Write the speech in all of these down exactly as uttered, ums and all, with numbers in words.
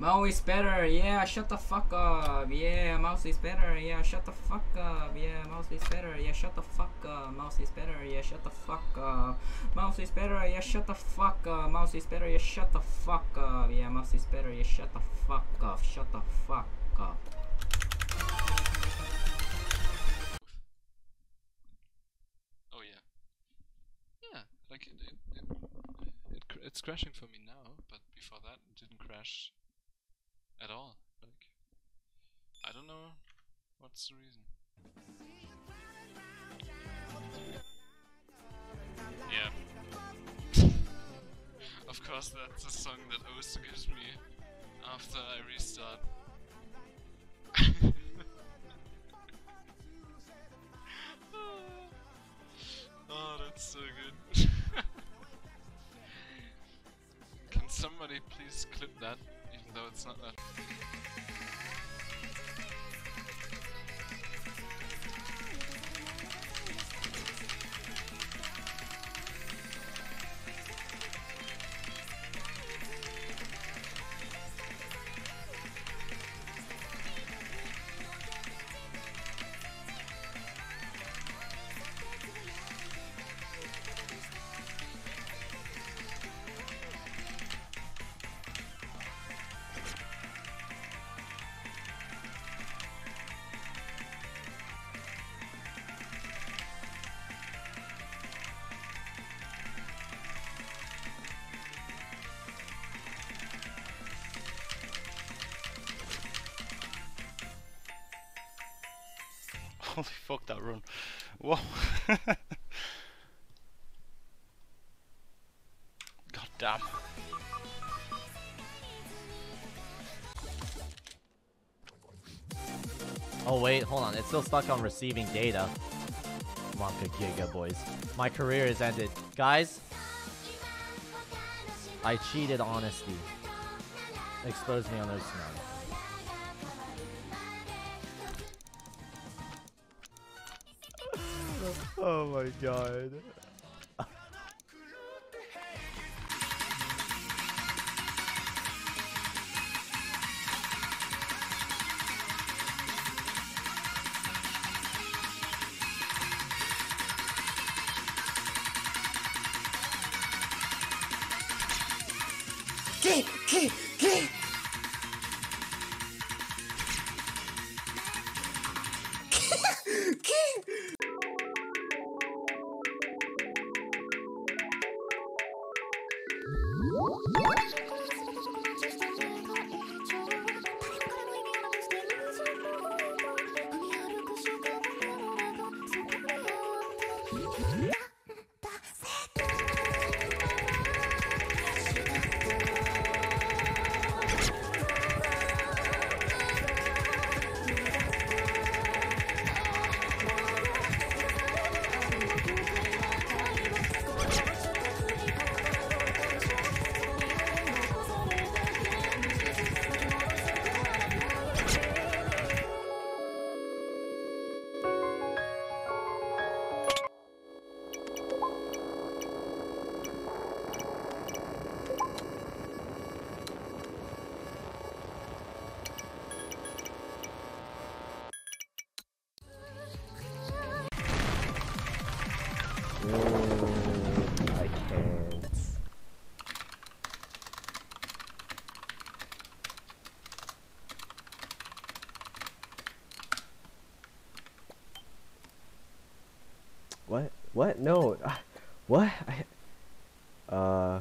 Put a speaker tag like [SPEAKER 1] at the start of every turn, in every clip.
[SPEAKER 1] Mouse is better. Yeah, shut the fuck up. Yeah, mouse is better. Yeah, shut the fuck up. Yeah, mouse is better. Yeah, shut the fuck up. Mouse is better. Yeah, shut the fuck up. Mouse is better. Yeah, shut the fuck up. Mouse is better. Yeah, shut the fuck up. Yeah, mouse is better. Yeah, shut the fuck up. Shut the fuck up.
[SPEAKER 2] Oh yeah. Yeah, like it, it, it, it it's crashing for me now, but before that it didn't crash at all. Like, I don't know what's the reason. Yeah. Of course, that's a song that Osu gives me after I restart. Oh, that's so good. Can somebody please clip that, even though it's not that?
[SPEAKER 3] Holy fuck, that run. Whoa. God damn.
[SPEAKER 4] Oh wait, hold on. It's still stuck on receiving data. Come on, good Giga boys. My career is ended. Guys, I cheated honesty. Expose me on those snaps. Oh my god.
[SPEAKER 5] Get, get, get.
[SPEAKER 4] I can't. What? What? No. What? I, uh.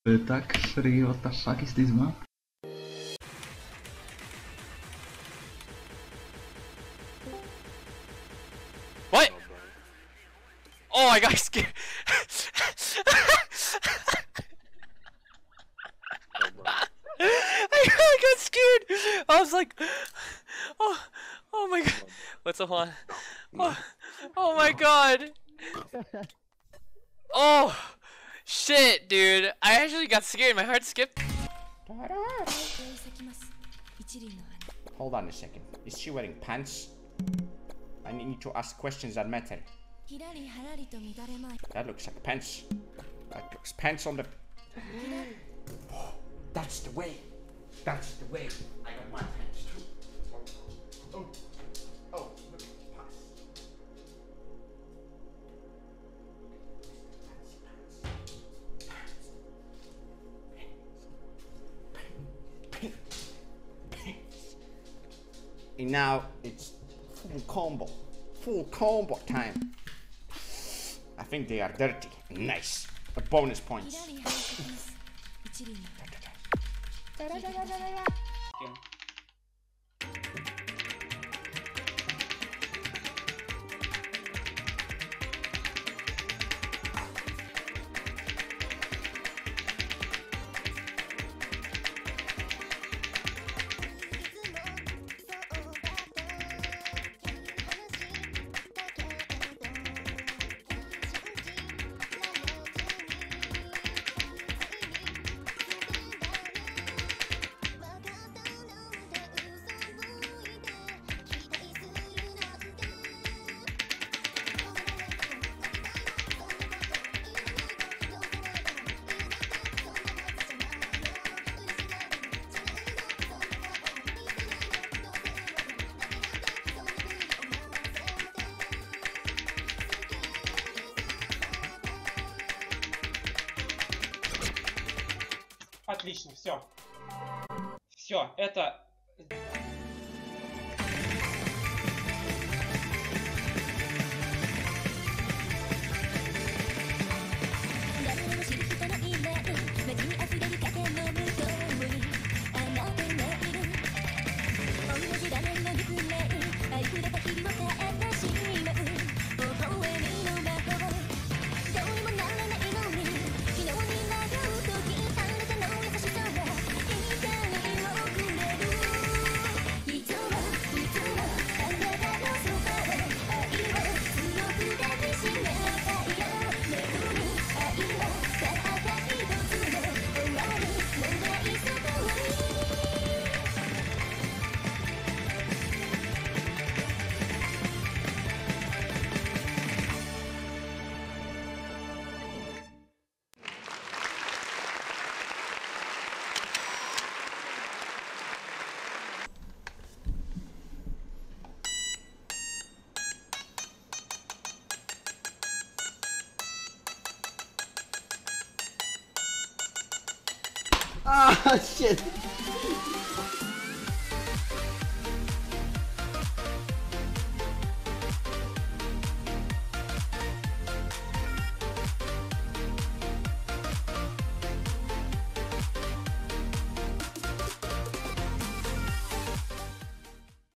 [SPEAKER 5] Attack free, what the fuck is this map?
[SPEAKER 3] What? Oh, I got scared. I got scared. I was like, oh, oh my god. What's up, Juan? Oh, oh my god. Oh, shit, dude. I actually got scared. My heart skipped.
[SPEAKER 6] Hold on a second. Is she wearing pants? I need to ask questions that matter. That looks like pants. That looks pants on the... That's the way. That's the way. I got my pants too. Oh, oh, oh, look at the pants. And now it's full combo. Full combo time. I think they are dirty. Nice. A bonus points.
[SPEAKER 7] Отлично, все. Все, это...
[SPEAKER 6] Ah, shit.